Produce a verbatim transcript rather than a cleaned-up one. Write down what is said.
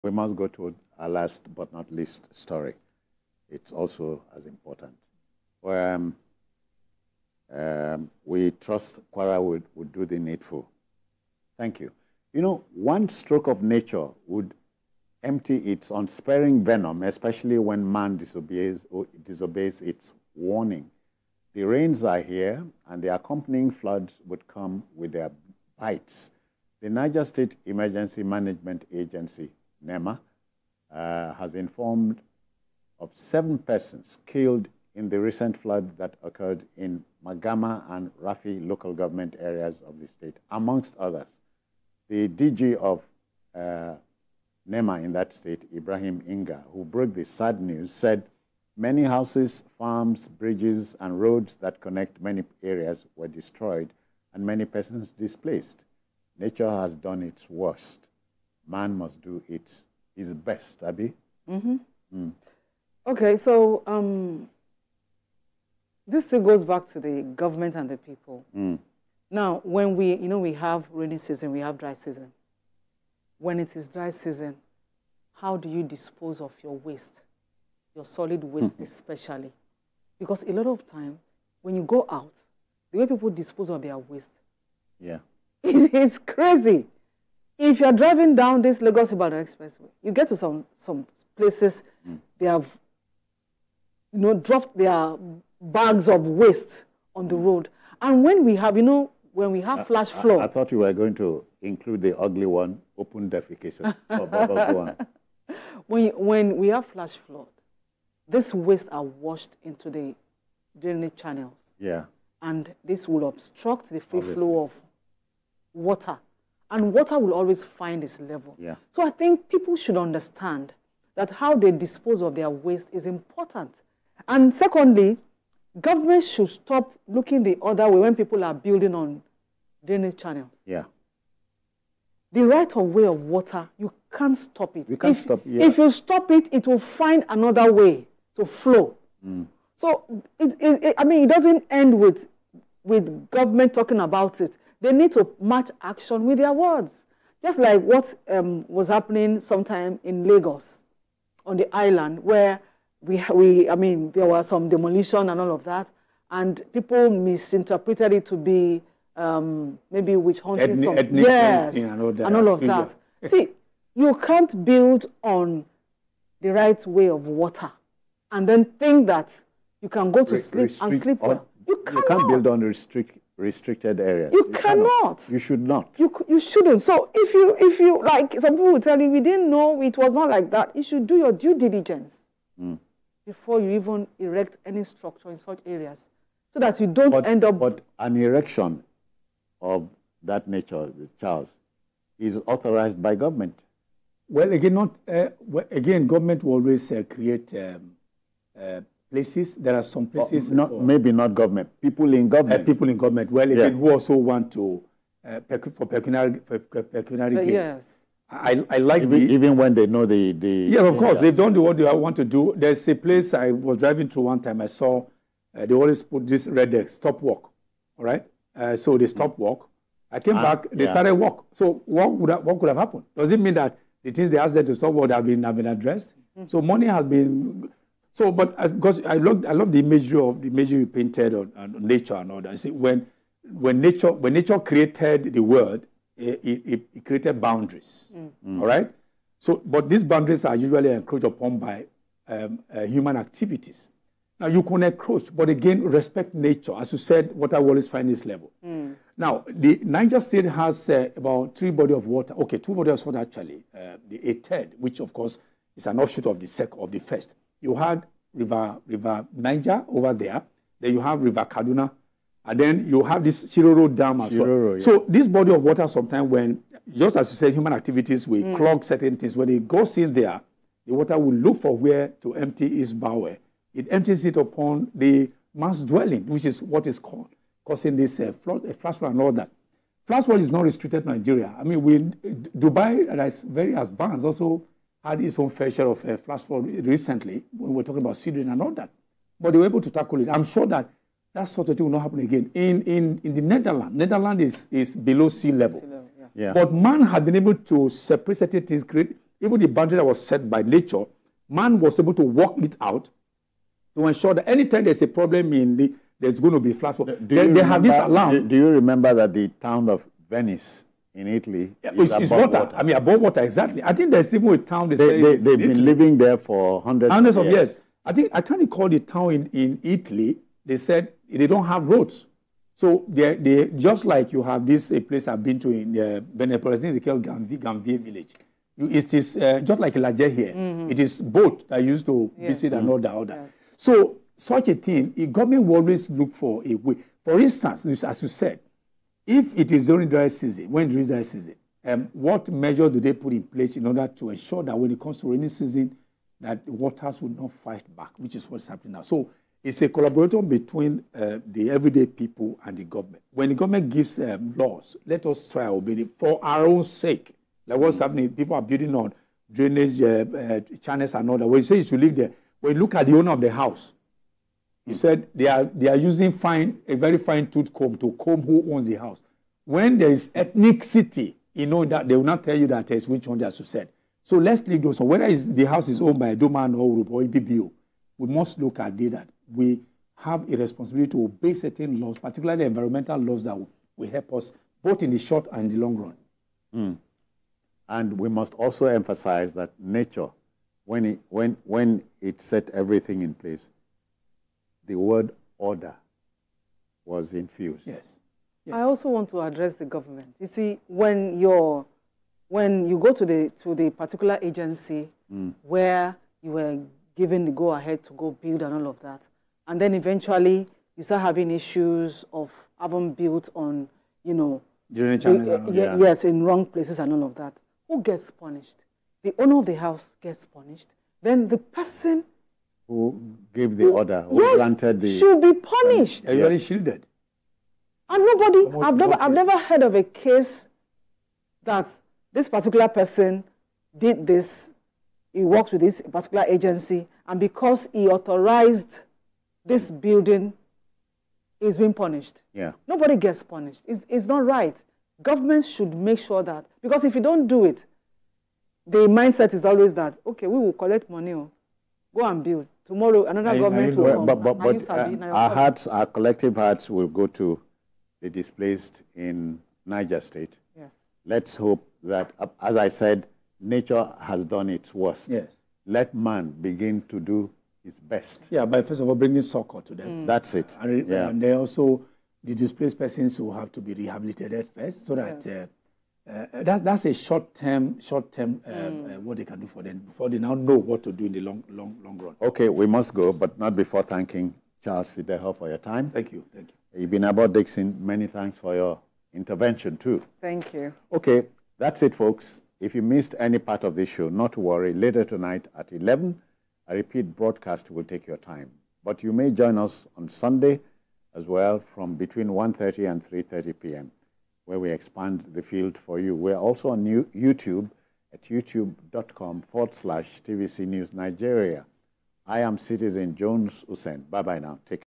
We must go to our last but not least story. It's also as important. Um, um, we trust Kwara would, would do the needful. Thank you. You know, one stroke of nature would empty its unsparing venom, especially when man disobeys, or disobeys its warning. The rains are here, and the accompanying floods would come with their bites. The Niger State Emergency Management Agency, NEMA, uh, has informed of seven persons killed in the recent flood that occurred in Magama and Rafi local government areas of the state, amongst others. The D G of uh, NEMA in that state, Ibrahim Inga, who broke the sad news, said many houses, farms, bridges, and roads that connect many areas were destroyed and many persons displaced. Nature has done its worst. Man must do its, his best, Abi. Mm-hmm. Mm. Okay, so um, this still goes back to the government and the people. Mm. Now, when we, you know, we have rainy season, we have dry season. When it is dry season, how do you dispose of your waste, your solid waste especially? Because a lot of time, when you go out, the way people dispose of their waste, yeah, it's crazy. If you're driving down this Lagos-Ibadan Expressway, you get to some, some places, mm. they have, you know, dropped their bags of waste on the road. And when we have, you know, when we have I, flash floods. I, I thought you were going to include the ugly one, open defecation. Oh, Baba, go on. When, you, when we have flash flood, these wastes are washed into the drainage channels. Yeah. And this will obstruct the free Obviously. flow of water. And water will always find its level. Yeah. So I think people should understand that how they dispose of their waste is important. And secondly, government should stop looking the other way when people are building on drainage channels. Yeah. The right of way of water, you can't stop it. You can't if, stop it. Yeah. If you stop it, it will find another way to flow. Mm. So, it, it, it, I mean, it doesn't end with, with government talking about it. They need to match action with their words. Just like what um, was happening sometime in Lagos, on the island, where we, we, I mean, there was some demolition and all of that, and people misinterpreted it to be um, maybe witch hunting. Ethnic, some, ethnic yes, and all that. and all of that. See, you can't build on the right way of water and then think that you can go to Re sleep and sleep well. You cannot. You can't build on restrict, restricted areas. You, you cannot. cannot. You should not. You, you shouldn't. So if you, if you, like some people will tell you, we didn't know it was not like that, you should do your due diligence Mm. before you even erect any structure in such areas, so that you don't But, end up... but an erection of that nature, Charles, is authorized by government. Well, again, not uh, well, again, government will always uh, create um, uh, places. There are some places, oh, not, for, maybe not government, people in government. Uh, people in government. Well, again, yeah. who also want to uh, pec for pecuniary for pecuniary gains. Yes. I, I like even, the, even when they know the the. Yes, of course, they've done what they want to do. There's a place I was driving through one time. I saw uh, they always put this red X, stop walk. All right, uh, so they stop walk. I came ah, back, they yeah. started walk. So what would have, what could have happened? Does it mean that the things they asked them to stop would have been have been addressed? Mm-hmm. So money has been. So, but as, because I love I love the imagery of the imagery you painted on, on nature and all that. See, when when nature when nature created the world, it, it, it created boundaries. Mm. All right. So, but these boundaries are usually encroached upon by um, uh, human activities. Now, you can encroach, but again, respect nature. As you said, water will always find its level. Mm. Now, the Niger State has uh, about three bodies of water. Okay, two bodies of water actually. Uh, the A third, which of course is an offshoot of the sec of the first. You had River River Niger over there. Then you have River Kaduna, and then you have this Shiroro Dam as Shiroro, well. yeah. So this body of water, sometimes when, just as you said, human activities will mm. clog certain things. When it goes in there, the water will look for where to empty its bowel. It empties it upon the mass dwelling, which is what is called, causing this uh, flood, uh, flash flood and all that. Flash flood is not restricted to Nigeria. I mean, we, Dubai, that is very advanced, also had its own fair share of uh, flash flood recently when we were talking about Sidrin and all that. But they were able to tackle it. I'm sure that that sort of thing will not happen again. In, in, in the Netherlands, Netherlands is, is below sea level. Sea level yeah. Yeah. But man had been able to separate certain things, create, even the boundary that was set by nature, man was able to work it out to ensure that anytime there's a problem in the, there's going to be flash. They, they remember, have this alarm. Do, do you remember that the town of Venice in Italy yeah, is it's, it's above water. water? I mean, above water, exactly. I think there's even a town they, they, say they, they've Italy. been living there for hundreds, hundreds of years. years. I think I can't recall the town in, in Italy. They said they don't have roads. So they, they just like you have this a place I've been to in uh, Benepolis, I think it's called Gamvier, Gamvier village. You, it is uh, just like Laje here. Mm-hmm. It is boat that used to yes. visit mm-hmm. and all the other. Yes. So such a thing, the government will always look for a way. For instance, as you said, if it is during dry season, when during dry season, um, what measures do they put in place in order to ensure that when it comes to rainy season, that the waters will not fight back, which is what's happening now. So it's a collaboration between uh, the everyday people and the government. When the government gives um, laws, let us try to obey it for our own sake. Like what's mm-hmm. happening, people are building on drainage uh, uh, channels and all that. When you say you should live there, when you look at the owner of the house, you said they are they are using fine a very fine tooth comb to comb who owns the house. When there is ethnicity, you know that they will not tell you that it's which one, as you said. So let's leave those. So whether it's, the house is owned by a Doman or Urubu or E B B O, we must look at it that we have a responsibility to obey certain laws, particularly environmental laws that will, will help us both in the short and the long run. Mm. And we must also emphasize that nature, when it, when, when it set everything in place, the word order was infused. Yes. yes. I also want to address the government. You see, when you're, when you go to the to the particular agency mm. where you were given the go-ahead to go build and all of that, and then eventually you start having issues of having built on, you know, during channels the, and all yeah, that. yes, in wrong places and all of that. Who gets punished? The owner of the house gets punished. Then the person who gave the who, order, who yes, granted the... should be punished. Are you already shielded? And nobody, Almost I've never, I've never heard of a case that this particular person did this, he worked with this particular agency, and because he authorized this building, he's being punished. Yeah. Nobody gets punished. It's, it's not right. Governments should make sure that, because if you don't do it, the mindset is always that, okay, we will collect money, oh, go and build. Tomorrow, another I, government I, will well, come. But, but, but sabi, uh, our hearts, our collective hearts will go to the displaced in Niger State. Yes. Let's hope that, uh, as I said, nature has done its worst. Yes. Let man begin to do his best. Yeah, by first of all, bringing succor to them. Mm. That's it. And, yeah. and then also, the displaced persons will have to be rehabilitated first, so that yeah. uh, uh, that's that's a short-term, short-term uh, mm. uh, what they can do for them before they now know what to do in the long, long, long run. Okay, we must go, but not before thanking Charles Sideho for your time. Thank you, thank you. Ibn Abba Dixon, many thanks for your intervention too. Thank you. Okay, that's it, folks. If you missed any part of this show, not to worry. Later tonight at eleven, a repeat broadcast will take your time. But you may join us on Sunday as well from between one thirty and three thirty p m where we expand the field for you. We're also on YouTube at youtube.com forward slash TVC News Nigeria. I am Citizen Jones Hussein. Bye-bye now. Take care.